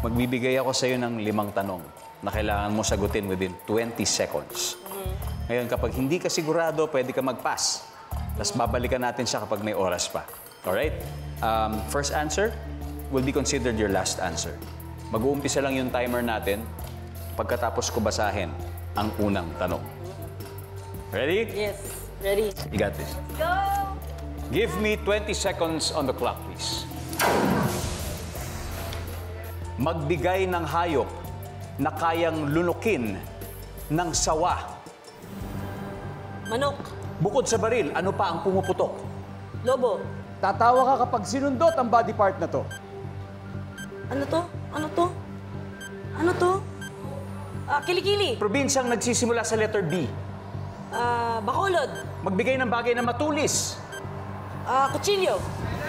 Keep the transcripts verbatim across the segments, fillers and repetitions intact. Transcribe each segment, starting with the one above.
Magbibigay ako sa iyo ng limang tanong na kailangan mo sagutin within twenty seconds. Ngayon, kapag hindi ka sigurado, pwede ka mag-pass. Tapos babalikan natin siya kapag may oras pa. Alright? Um, first answer will be considered your last answer. Mag-uumpisa lang yung timer natin pagkatapos ko basahin ang unang tanong. Ready? Yes, ready. You got this. Go! Give me twenty seconds on the clock, please. Magbigay ng hayop na kayang lunukin ng sawa. Manok. Bukod sa baril, ano pa ang pumuputok? Lobo. Tatawa ka kapag sinundot ang body part na to. Ano to? Ano to? Ano to? Ah, kilikili. Probinsyang nagsisimula sa letter B. Ah, Bacolod. Magbigay ng bagay na matulis. Ah, kutsilyo.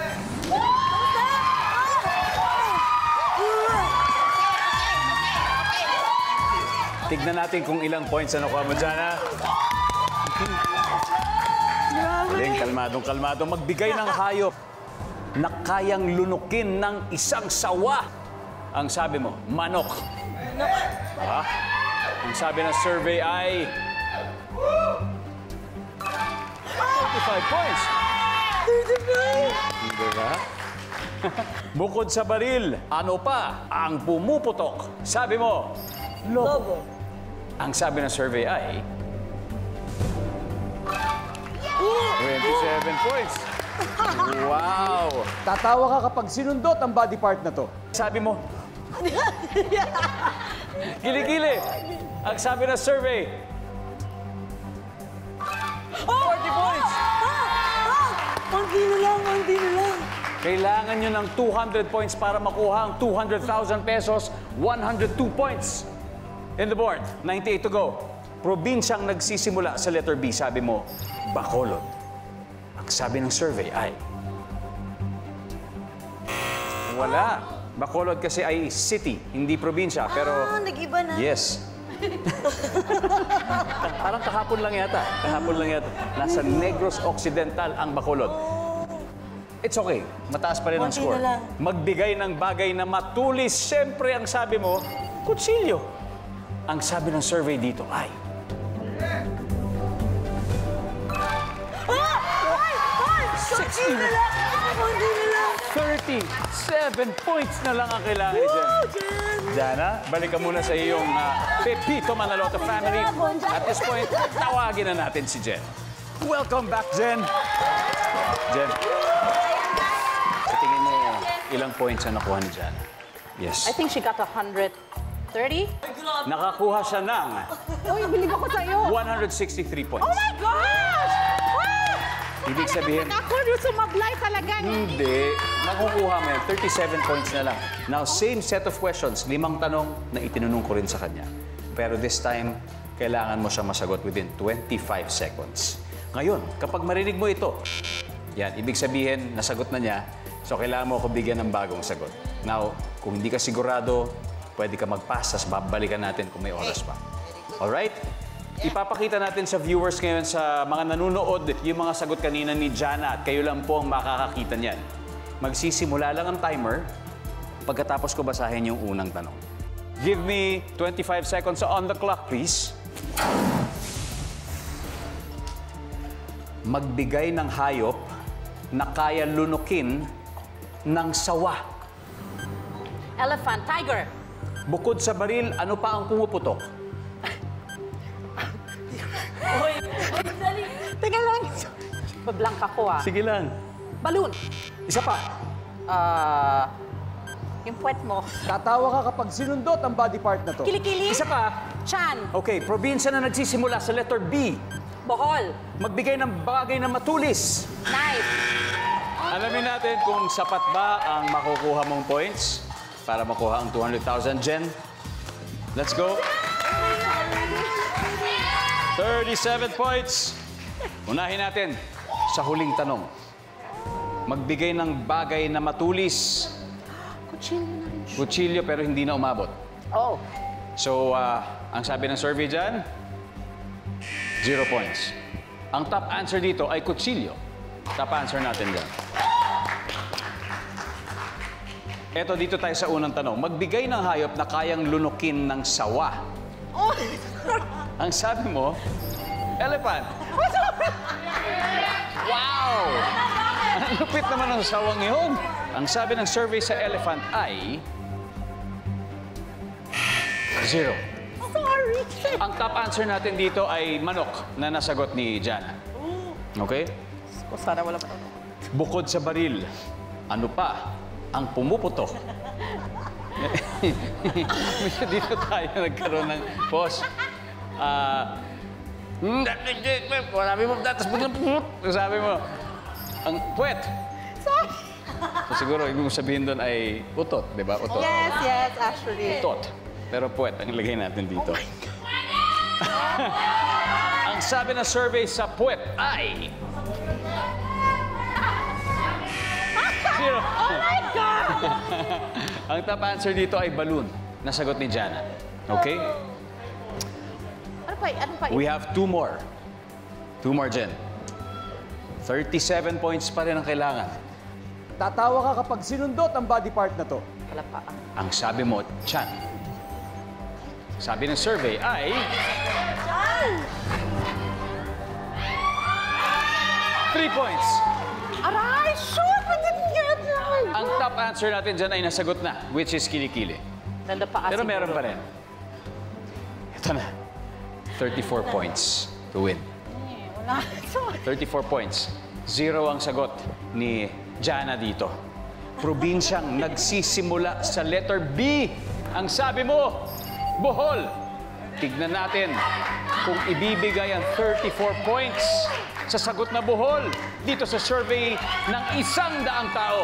Tignan natin kung ilang points na nakuha mo dyan, ha? Galing, kalmadong, kalmadong. Magbigay ng hayop na kayang lunukin ng isang sawa. Ang sabi mo, manok. Ha? Ang sabi ng survey ay... thirty-five points. thirty-five! Diba? Bukod sa baril, ano pa ang pumuputok? Sabi mo, Lobo. ang sabi ng survey ay... twenty-seven points. Wow! Tatawa ka kapag sinundot ang body part na to. Sabi mo... Kilikili. Ang sabi ng survey... forty points. Konti na lang, konti na lang. Kailangan nyo ng two hundred points para makuha ang two hundred thousand pesos, one hundred two points. In the board, ninety-eight to go. Probinsyang nagsisimula sa letter B, sabi mo, Bacolod. Ang sabi ng survey ay... Wala. Bacolod kasi ay city, hindi probinsya, pero... Ah, nag-iba na. Yes. Parang kahapon lang yata. Kahapon lang yata. Nasa Negros Occidental ang Bacolod. It's okay. Mataas pa rin ang Konti score. na lang. Magbigay ng bagay na matulis. Siyempre, ang sabi mo, kutsilyo. Ang sabi ng survey dito ay... Konti na lang. Konti na lang. thirty-seven points na lang ang kailangan ni Jen. Jen. Jana, balik ka muna sa iyong uh, Pepito Manaloto family. At this point, tawagin na natin si Jen. Welcome back, Jen. Jen, sa tingin mo, ilang points ang nakuha ni Jana? Yes. I think she got one hundred thirty. Nakakuha siya ng Uy, bilib ako sa'yo. one hundred sixty-three points. Oh my gosh! Ibig sabihin, Ako yung sumablay talaga. hindi. Makukuha mo yan. thirty-seven points na lang. Now, same set of questions. Limang tanong na itinanong ko rin sa kanya. Pero this time, kailangan mo siya masagot within twenty-five seconds. Ngayon, kapag marinig mo ito, yan, ibig sabihin, nasagot na niya. So, kailangan mo ako bigyan ng bagong sagot. Now, kung hindi ka sigurado, pwede ka mag-pass, tapos babalikan natin kung may oras pa. Alright? Ipapakita natin sa viewers ngayon, sa mga nanonood, yung mga sagot kanina ni Jana at kayo lang po ang makakakita niyan. Magsisimula lang ang timer pagkatapos ko basahin yung unang tanong. Give me twenty-five seconds on the clock, please. Magbigay ng hayop na kaya lunukin ng sawa. Elephant, tiger. Bukod sa baril, ano pa ang pumuputok? Teka lang. Bablank ako ah. Sige lang. Balloon. Isa pa. Ah... yung puwet mo. Tatawa ka kapag sinundot ang body part na to. Kilikili. Isa pa. Chan. Okay, probinsya na nagsisimula sa letter B. Bohol. Magbigay ng bagay na matulis. Knife. Alamin natin kung sapat ba ang makukuha mong points para makuha ang two hundred thousand. Jen, let's go. thirty-seven points. Unahin natin sa huling tanong. Magbigay ng bagay na matulis. Kutsilyo na rin siya. Kutsilyo pero hindi na umabot. Oh. So, uh, ang sabi ng survey dyan, zero points. Ang top answer dito ay kutsilyo. Top answer natin dyan. Eto, dito tayo sa unang tanong. Magbigay ng hayop na kayang lunukin ng sawa. Oh, Ang sabi mo, elephant. Wow! Ang lupit naman ng sawang yun. Ang sabi ng survey sa elephant ay... Zero. sorry. Ang top answer natin dito ay manok na nasagot ni Jana. Okay? O sana wala pa. Bukod sa baril, ano pa ang pumuputok? Dito tayo nagkaroon ng pause. Ah... sabi mo, tapos biglang pumut. Sabi mo, ang puwet. Sorry. So, siguro, ibig mo sabihin doon ay utot, di ba? Utot. Yes, yes, actually. Utot. Pero puwet ang ilagay natin dito. Ang sabi ng survey sa puwet ay... Zero. Oh my God! Ang top answer dito ay balloon. Nasagot ni Jana. Okay? Ano pa? Ano pa? We have two more. Two more, Jen. thirty-seven points pa rin ang kailangan. Tatawa ka kapag sinundot ang body part na to. Wala pa. Ang sabi mo, Chan. Sabi ng survey ay... Three points. Aray! Shoot! I didn't get it! Ang top answer natin dyan ay nasagot na, which is kilikili. Nanda pa Pero meron pa rin. Ito na. thirty-four points to win. Wala. Sorry. thirty-four points. Zero ang sagot ni Jana dito. Probinsyang nagsisimula sa letter B. Ang sabi mo, Bohol. Tignan natin kung ibibigay ang thirty-four points sa sagot na Bohol dito sa survey ng isang daang tao.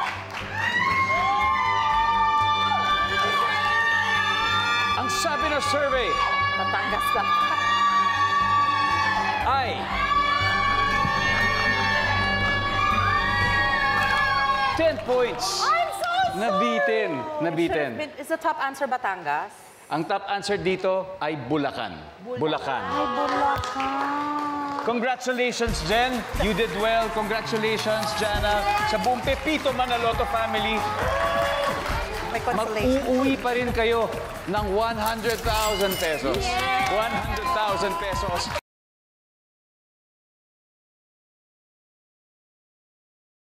Ang sabi ng survey Batangas ka. ay... ten points. I'm so sorry! Nabitin. Nabitin. Is the top answer Batangas? Ang top answer dito ay Bulacan. Bulacan. Ay, Bulacan. Congratulations, Jen. You did well. Congratulations, Jana. Sa buong Pepito Manaloto family, May consolation. mag-uuwi pa rin kayo ng one hundred thousand pesos. one hundred thousand pesos.